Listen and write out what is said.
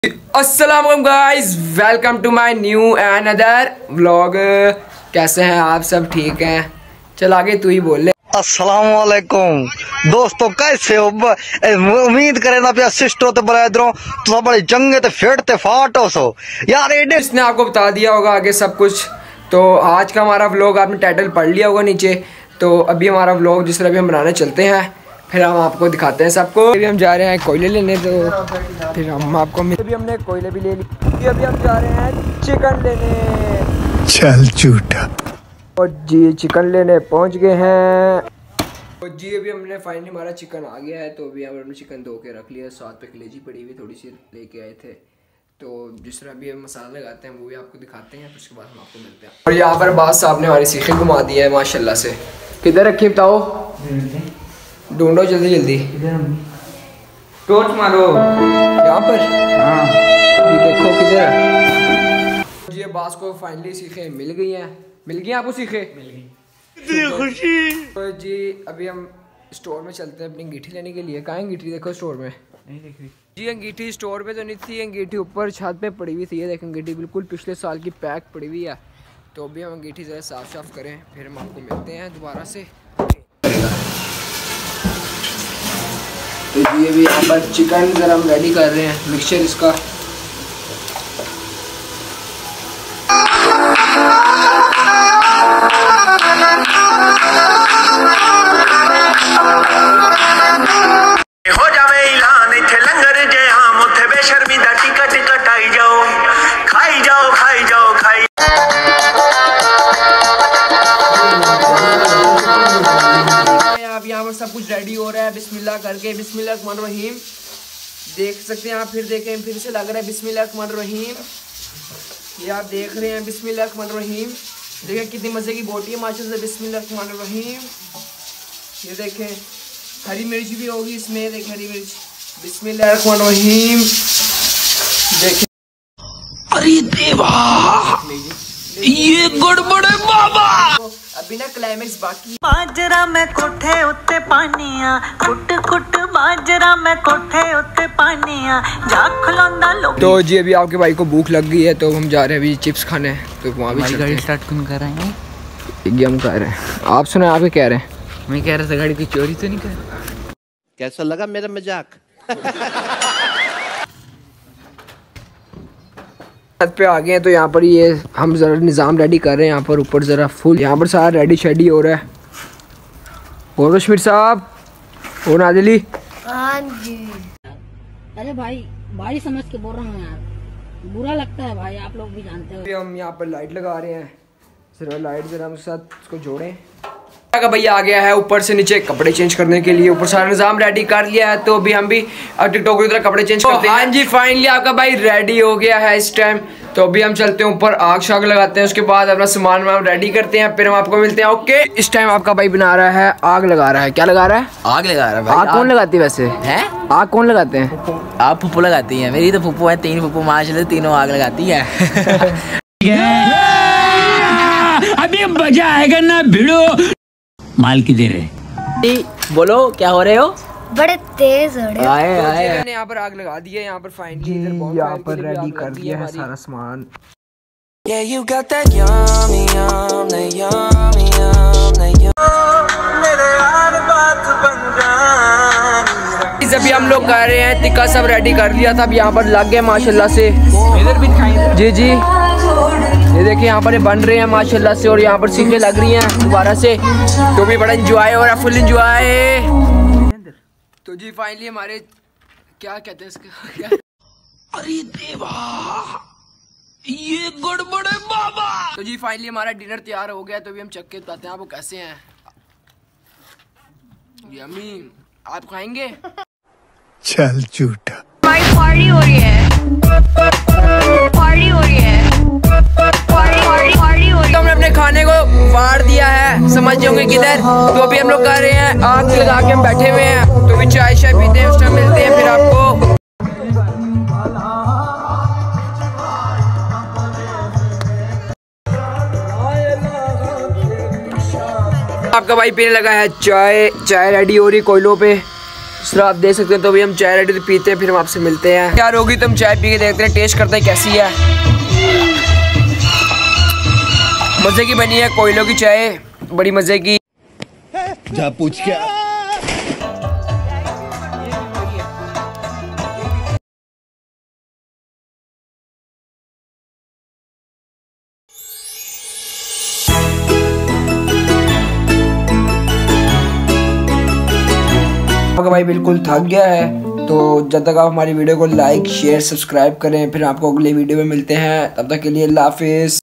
अस्सलाम वालेकुम guys, welcome to my new and other vlog. कैसे हैं आप सब? ठीक हैं? चल आगे तू ही बोल ले। अस्सलाम वालेकुम दोस्तों, कैसे हो? उम्मीद करें ना पे असिस्ट होते बड़ा इधरों तो बड़ी जंगे ते फेटते फाटो सो यार। इसने आपको बता दिया होगा आगे सब कुछ। तो आज का हमारा व्लॉग आपने टाइटल पढ़ लिया होगा नीचे। तो अभी हमारा व्लॉग जिस तरह भी हम बनाने चलते हैं, फिर हम आपको दिखाते हैं सबको। अभी हम जा रहे हैं कोयले लेने, तो फिर हम आपको अभी हमने कोयले भी ले ली। अभी हम जा रहे हैं चिकन लेने। चल झूठा। और जी चिकन लेने पहुंच गए हैं। और जी अभी हमने फाइनली हमारा चिकन आ गया है। तो अभी हमने चिकन धो के रख लिया। साथ पे कलेजी पड़ी हुई थोड़ी सी लेके आए थे। तो जिस तरह भी हम मसाला लगाते हैं वो भी आपको दिखाते हैं, फिर उसके बाद हम आपको मिलते हैं। और यहाँ पर बास साहब ने हमारी सीखें घुमा दी है माशाल्लाह से। किधर रखी बताओ, ढूंढो जल्दी जल्दी। टॉर्च मारो यहाँ पर। हाँ ये देखो किधर है। जी बास को फाइनली सीखें मिल गई हैं। मिल गई आपको सीखें? मिल गई, इतनी खुशी। तो जी अभी हम स्टोर में चलते हैं अपनी अंगीठी लेने के लिए। कहाँ है अंगीठी? देखो स्टोर में नहीं दिख रही जी। अंगीठी स्टोर पे तो नहीं थी, अंगीठी ऊपर छत पे पड़ी हुई थी। ये देखें अंगीठी बिल्कुल पिछले साल की पैक पड़ी हुई है। तो अभी हम अंगीठी ज़रा साफ करें, फिर हम आपको मिलते हैं दोबारा से। तो ये भी यहाँ पर चिकन ज़रा हम रेडी कर रहे हैं, मिक्सचर इसका। हो जावे ऐलान इथे लंगर जे हम उथे बेशर्मीदा टिकट कटाई जाओ, खाई जाओ खाई जाओ खाई। अब यहाँ पर सब कुछ रेडी हो रहा है। बिस्मिल्लाह करके बिस्मिल्लाहिर्रहमानिर्रहीम। देख सकते हैं आप, फिर देखें, फिर से लग रहा है बिस्मिल्लाहिर्रहमानिर्रहीम। ये आप देख रहे हैं बिस्मिल्लाहिर्रहमानिर्रहीम। देखें कितनी मज़े की बोटी है माशाल्लाह से। बिस्मिल्लाहिर्रहमानिर्रहीम। ये देखें हरी मिर्च भी होगी इसमें, देखें हरी मिर्च। बिस्मिल्लाहिर्रहमानिर्रहीम। देखें अरे देवा ये गड़बड़ है बाबा। अभी ना क्लाइमेक्स बाकी। बाजरा में कोठे उत्ते पानिया कुट कुट बाजरा में कोठे उत्ते पानिया जा खलोंदा लोग। तो जी अभी आपके भाई को भूख लग गई है, तो हम जा रहे हैं अभी चिप्स खाने। तो वहाँ भी गाड़ी स्टार्ट कौन कर रहे हैं? ये हम कह रहे हैं। आप सुने, आप ही कह रहे हैं? मैं कह रहा था गाड़ी की चोरी तो नहीं कर। कैसा लगा मेरा मजाक? पे आ गए हैं। तो यहाँ पर ये हम जरा निज़ाम रेडी कर रहे हैं। यहाँ पर ऊपर ज़रा फुल यहाँ पर सारा रेडी शेडी हो रहा है। और कश्मीर साहब और नादिली। हाँ जी। अरे भाई भाई समझ के बोल रहा हूँ यार, बुरा लगता है भाई, आप लोग भी जानते हो। हम यहाँ पर लाइट लगा रहे हैं। जरा लाइट जरा हम साथ उसको जोड़ें। का भैया आ गया है ऊपर से नीचे कपड़े चेंज करने के लिए। ऊपर सारा निज़ाम रेडी कर लिया है। तो अभी हम भी टिकटॉक की तरह कपड़े चेंज करते हैं। हाँ जी फाइनली आपका भाई रेडी हो गया है इस टाइम। तो अभी हम चलते हैं ऊपर, आग शाग लगाते हैं, उसके बाद अपना सामान वामान रेडी करते हैं, फिर हम आपको मिलते हैं। ओके इस टाइम आपका भाई बना रहा है, आग लगा रहा है। क्या लगा रहा है? आग लगा रहा है भाई। आग कौन लगाती है वैसे? हैं? आग कौन लगाते हैं? आप फुप्पो लगाती हैं। मेरी तो फुप्पो है, 3 फुप्पो माशाल्लाह, तीनों आग लगाती है। अभी मजा आएगा ना भिड़ो। माल की देर है। बोलो क्या हो रहे हो? बड़े तेज हो रहे। आए आए मैंने यहाँ पर आग लगा दी है। यहाँ पर फाइनली इधर यहाँ पर रेडी कर दिया है सारा सामान। Yeah, you got that yummy yum, that yummy yum, that yum। मेरे यार बात बन जा। अभी हम लोग कर रहे हैं, टिक्का सब रेडी कर लिया था। अब यहाँ पर लग गए माशाल्लाह से। इधर भी खाएं। जी जी ये देखिए यहाँ पर ये बन रहे हैं माशाल्लाह से। और यहाँ पर सीखें लग रही हैं दोबारा से। तो भी बड़ा इंजॉय हो रहा है, फुल इंजॉय। तो जी फाइनली हमारे क्या कहते हैं इसका अरे देवा ये गड़बड़ है बाबा। तो जी फाइनली हमारा डिनर तैयार हो गया। तो अभी हम चख के बताते हैं आपको कैसे हैं। यम्मी, आप खाएंगे? चल झूठा। पार्टी हो रही है, पार्टी हो रही है, पार्टी हो रही है। तो हमने अपने खाने को फाड़ दिया है, समझ जाओगे किधर। तो अभी हम लोग कर रहे हैं, आग लगा के हम बैठे हुए हैं। तो अभी चाय शाय पीते हैं, उस टाइम मिलते हैं फिर आपको। आपका भाई पीने लगा है चाय। चाय रेडी हो रही कोयलों पे। सर आप देख सकते हैं। तो अभी हम चाय रेडी पीते हैं, फिर हम आपसे मिलते हैं। यार होगी तो हम चाय पी के देखते हैं, टेस्ट करते हैं कैसी है। मजे की बनी है, कोयलों की चाय, बड़ी मजे की। जा पूछ क्या। भाई बिल्कुल थक गया है, तो जब तक आप हमारी वीडियो को लाइक शेयर सब्सक्राइब करें, फिर आपको अगले वीडियो में मिलते हैं। तब तक के लिए अल्लाह हाफिज़।